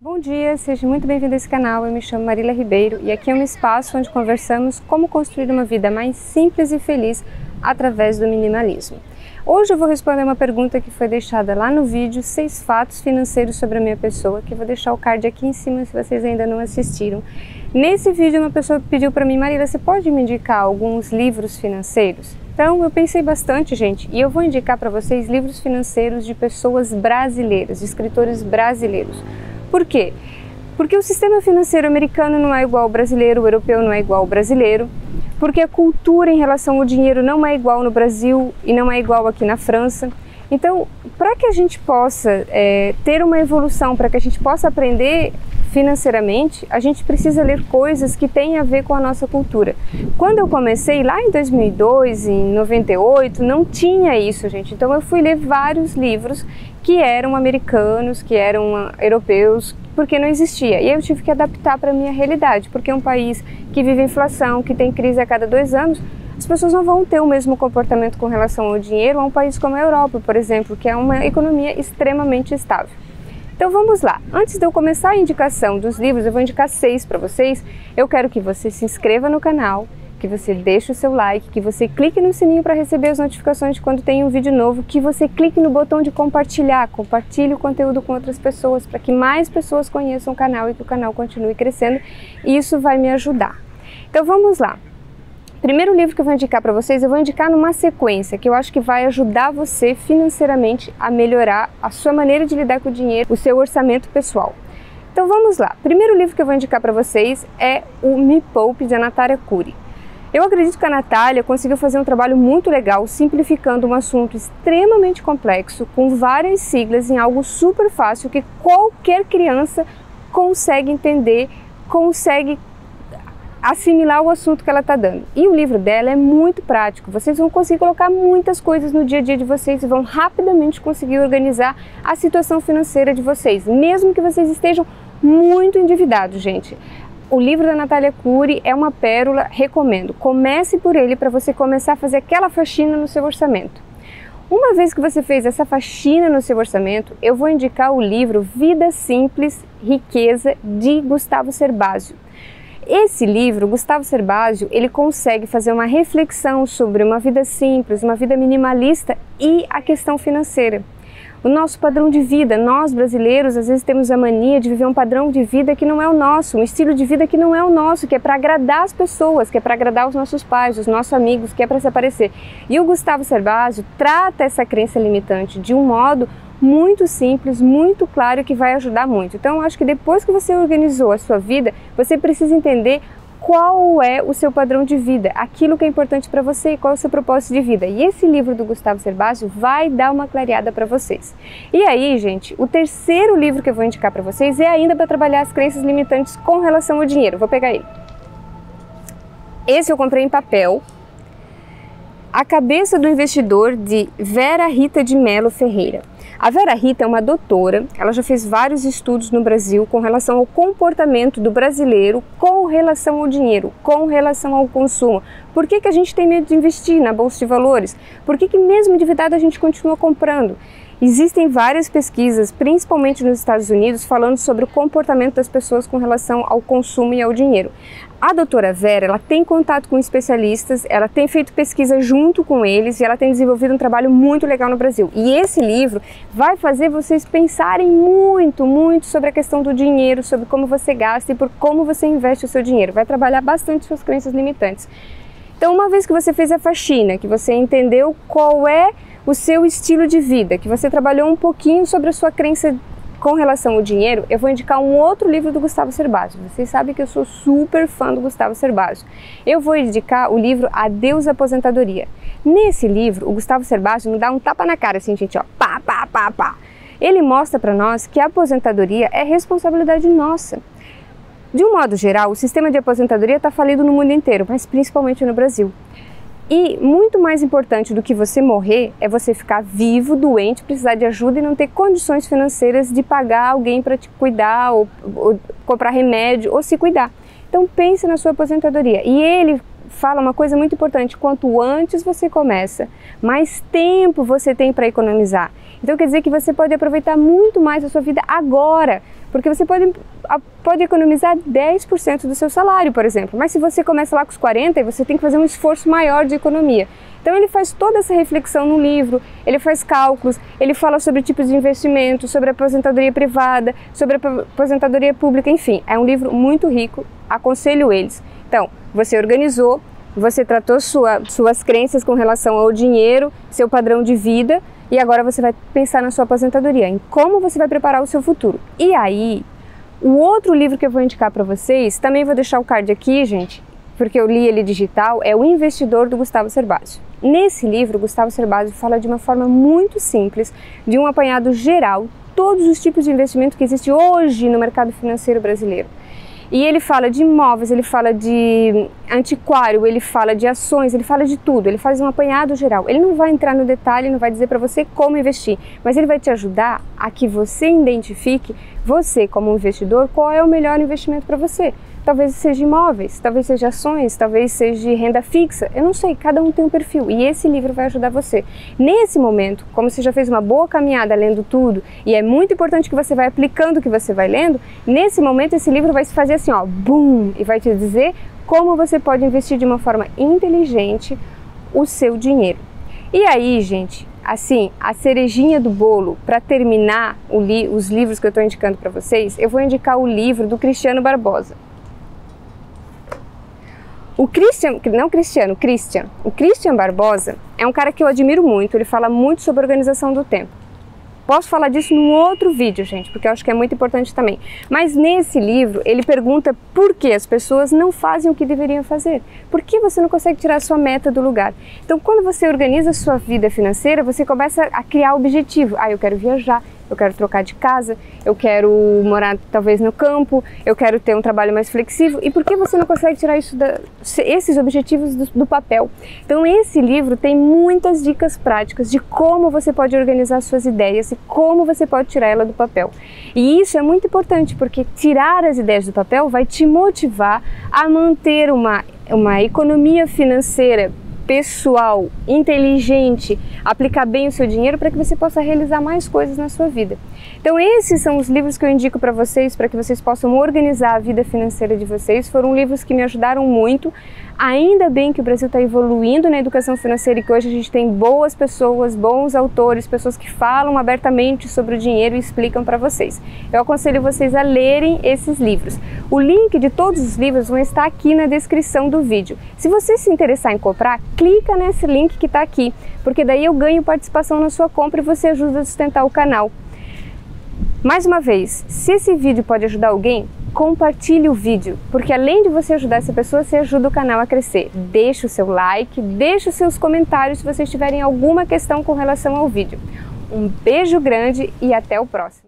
Bom dia, seja muito bem-vindo a esse canal. Eu me chamo Marília Ribeiro e aqui é um espaço onde conversamos como construir uma vida mais simples e feliz através do minimalismo. Hoje eu vou responder uma pergunta que foi deixada lá no vídeo 6 fatos financeiros sobre a minha pessoa, que eu vou deixar o card aqui em cima se vocês ainda não assistiram. Nesse vídeo uma pessoa pediu para mim: Marília, você pode me indicar alguns livros financeiros? Então eu pensei bastante, gente, e eu vou indicar para vocês livros financeiros de pessoas brasileiras, de escritores brasileiros. Por quê? Porque o sistema financeiro americano não é igual ao brasileiro, o europeu não é igual ao brasileiro, porque a cultura em relação ao dinheiro não é igual no Brasil e não é igual aqui na França. Então, para que a gente possa ter uma evolução, para que a gente possa aprender financeiramente, a gente precisa ler coisas que têm a ver com a nossa cultura. Quando eu comecei lá em 2002, em 98, não tinha isso, gente. Então eu fui ler vários livros que eram americanos, que eram europeus, porque não existia. E aí eu tive que adaptar para a minha realidade, porque é um país que vive inflação, que tem crise a cada 2 anos, as pessoas não vão ter o mesmo comportamento com relação ao dinheiro a um país como a Europa, por exemplo, que é uma economia extremamente estável. Então vamos lá, antes de eu começar a indicação dos livros, eu vou indicar 6 para vocês. Eu quero que você se inscreva no canal, que você deixe o seu like, que você clique no sininho para receber as notificações de quando tem um vídeo novo, que você clique no botão de compartilhar, compartilhe o conteúdo com outras pessoas, para que mais pessoas conheçam o canal e que o canal continue crescendo, e isso vai me ajudar. Então vamos lá. Primeiro livro que eu vou indicar para vocês, eu vou indicar numa sequência que eu acho que vai ajudar você financeiramente a melhorar a sua maneira de lidar com o dinheiro, o seu orçamento pessoal. Então vamos lá. Primeiro livro que eu vou indicar para vocês é o Me Poupe, de Natália Arcuri. Eu acredito que a Natália conseguiu fazer um trabalho muito legal, simplificando um assunto extremamente complexo, com várias siglas, em algo super fácil, que qualquer criança consegue entender, consegue assimilar o assunto que ela está dando. E o livro dela é muito prático, vocês vão conseguir colocar muitas coisas no dia a dia de vocês e vão rapidamente conseguir organizar a situação financeira de vocês, mesmo que vocês estejam muito endividados, gente. O livro da Natália Arcuri é uma pérola, recomendo. Comece por ele para você começar a fazer aquela faxina no seu orçamento. Uma vez que você fez essa faxina no seu orçamento, eu vou indicar o livro Vida Simples, Riqueza, de Gustavo Cerbasi. Esse livro, Gustavo Cerbasi, ele consegue fazer uma reflexão sobre uma vida simples, uma vida minimalista e a questão financeira. O nosso padrão de vida, nós brasileiros às vezes temos a mania de viver um padrão de vida que não é o nosso, um estilo de vida que não é o nosso, que é para agradar as pessoas, que é para agradar os nossos pais, os nossos amigos, que é para se aparecer. E o Gustavo Cerbasi trata essa crença limitante de um modo muito simples, muito claro, que vai ajudar muito. Então eu acho que depois que você organizou a sua vida, você precisa entender qual é o seu padrão de vida, aquilo que é importante para você e qual é o seu propósito de vida. E esse livro do Gustavo Cerbasi vai dar uma clareada para vocês. E aí, gente, o terceiro livro que eu vou indicar para vocês é ainda para trabalhar as crenças limitantes com relação ao dinheiro. Vou pegar ele. Esse eu comprei em papel. A Cabeça do Investidor, de Vera Rita de Mello Ferreira. A Vera Rita é uma doutora, ela já fez vários estudos no Brasil com relação ao comportamento do brasileiro com relação ao dinheiro, com relação ao consumo. Por que a gente tem medo de investir na Bolsa de Valores? Por que mesmo endividado a gente continua comprando? Existem várias pesquisas, principalmente nos Estados Unidos, falando sobre o comportamento das pessoas com relação ao consumo e ao dinheiro. A doutora Vera, ela tem contato com especialistas, ela tem feito pesquisa junto com eles e ela tem desenvolvido um trabalho muito legal no Brasil. E esse livro vai fazer vocês pensarem muito sobre a questão do dinheiro, sobre como você gasta e por como você investe o seu dinheiro. Vai trabalhar bastante suas crenças limitantes. Então, uma vez que você fez a faxina, que você entendeu qual é o seu estilo de vida, que você trabalhou um pouquinho sobre a sua crença com relação ao dinheiro, eu vou indicar um outro livro do Gustavo Cerbasi. Vocês sabem que eu sou super fã do Gustavo Cerbasi. Eu vou indicar o livro Adeus Aposentadoria. Nesse livro, o Gustavo Cerbasi me dá um tapa na cara, assim, gente, ó, pá, pá, pá, pá. Ele mostra para nós que a aposentadoria é responsabilidade nossa. De um modo geral, o sistema de aposentadoria está falido no mundo inteiro, mas principalmente no Brasil. E muito mais importante do que você morrer é você ficar vivo, doente, precisar de ajuda e não ter condições financeiras de pagar alguém para te cuidar ou comprar remédio ou se cuidar. Então pense na sua aposentadoria. E ele fala uma coisa muito importante: quanto antes você começa, mais tempo você tem para economizar. Então quer dizer que você pode aproveitar muito mais a sua vida agora, porque você pode economizar 10% do seu salário, por exemplo. Mas se você começa lá com os 40, você tem que fazer um esforço maior de economia. Então ele faz toda essa reflexão no livro, ele faz cálculos, ele fala sobre tipos de investimento, sobre a aposentadoria privada, sobre a aposentadoria pública, enfim. É um livro muito rico, aconselho eles. Então, você organizou, você tratou suas crenças com relação ao dinheiro, seu padrão de vida, e agora você vai pensar na sua aposentadoria, em como você vai preparar o seu futuro. E aí, o outro livro que eu vou indicar para vocês, também vou deixar o card aqui, gente, porque eu li ele digital, é O Investidor, do Gustavo Cerbasi. Nesse livro, o Gustavo Cerbasi fala de uma forma muito simples, de um apanhado geral, todos os tipos de investimento que existe hoje no mercado financeiro brasileiro. E ele fala de imóveis, ele fala de antiquário, ele fala de ações, ele fala de tudo, ele faz um apanhado geral. Ele não vai entrar no detalhe, não vai dizer para você como investir, mas ele vai te ajudar a que você identifique, você como investidor, qual é o melhor investimento para você. Talvez seja imóveis, talvez seja ações, talvez seja renda fixa, eu não sei, cada um tem um perfil e esse livro vai ajudar você. Nesse momento, como você já fez uma boa caminhada lendo tudo e é muito importante que você vai aplicando o que você vai lendo, nesse momento esse livro vai se fazer assim, ó, bum, e vai te dizer como você pode investir de uma forma inteligente o seu dinheiro. E aí, gente, assim, a cerejinha do bolo, para terminar os livros que eu estou indicando para vocês, eu vou indicar o livro do Cristiano Barbosa. O Christian Barbosa é um cara que eu admiro muito, ele fala muito sobre organização do tempo. Posso falar disso num outro vídeo, gente, porque eu acho que é muito importante também. Mas nesse livro, ele pergunta por que as pessoas não fazem o que deveriam fazer. Por que você não consegue tirar a sua meta do lugar? Então, quando você organiza a sua vida financeira, você começa a criar objetivo. Ah, eu quero viajar, eu quero trocar de casa, eu quero morar talvez no campo, eu quero ter um trabalho mais flexível. E por que você não consegue tirar esses objetivos do papel? Então esse livro tem muitas dicas práticas de como você pode organizar suas ideias e como você pode tirar ela do papel. E isso é muito importante, porque tirar as ideias do papel vai te motivar a manter uma economia financeira pessoal, inteligente, aplicar bem o seu dinheiro para que você possa realizar mais coisas na sua vida. Então esses são os livros que eu indico para vocês, para que vocês possam organizar a vida financeira de vocês. Foram livros que me ajudaram muito. Ainda bem que o Brasil está evoluindo na educação financeira e que hoje a gente tem boas pessoas, bons autores, pessoas que falam abertamente sobre o dinheiro e explicam para vocês. Eu aconselho vocês a lerem esses livros. O link de todos os livros vão estar aqui na descrição do vídeo. Se você se interessar em comprar, clica nesse link que está aqui, porque daí eu ganho participação na sua compra e você ajuda a sustentar o canal. Mais uma vez, se esse vídeo pode ajudar alguém, compartilhe o vídeo, porque além de você ajudar essa pessoa, você ajuda o canal a crescer. Deixe o seu like, deixe os seus comentários se vocês tiverem alguma questão com relação ao vídeo. Um beijo grande e até o próximo.